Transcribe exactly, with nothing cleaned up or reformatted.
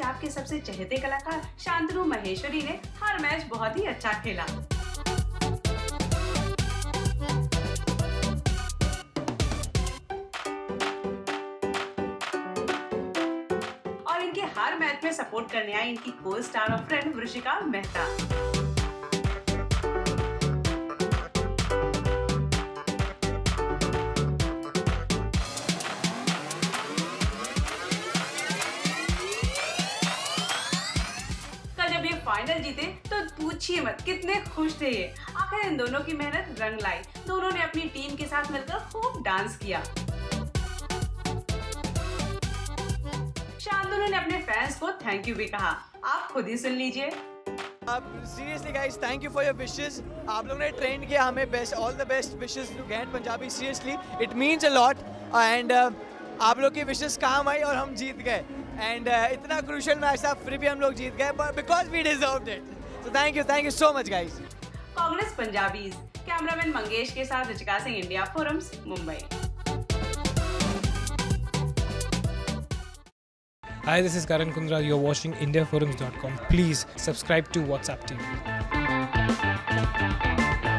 पंजाब के सबसे चहेते कलाकार शांतनु महेश्वरी ने हर मैच बहुत ही अच्छा खेला। और इनके हर मैच में सपोर्ट करने आई इनकी को स्टार और फ्रेंड वृषिका मेहता। जब ये फाइनल जीते तो पूछिए मत कितने खुश थे ये। आखिर इन दोनों की मेहनत रंग लाई। दोनों ने अपनी टीम के साथ मिलकर खूब डांस किया। शांतनु ने अपने फैंस को थैंक यू भी कहा। आप खुद ही सुन लीजिए। Seriously guys, thank you for your wishes. आप लोगों ने ट्रेन किया हमें best, all the best wishes to गेट Punjabi. Seriously it means a lot and आप लोग की विशेस काम आई और हम जीत गए। एंड uh, इतना क्रूशियल मैच था, फिर भी हम लोग जीत गए because we deserved it. So thank you thank you so much guys. Congrats Punjabis, cameraman Mangesh के साथ Ruchika Singh, India forums, Mumbai. Hi, this is Karan Kundra. You're watching India Forums dot com. Please subscribe to WhatsApp T V.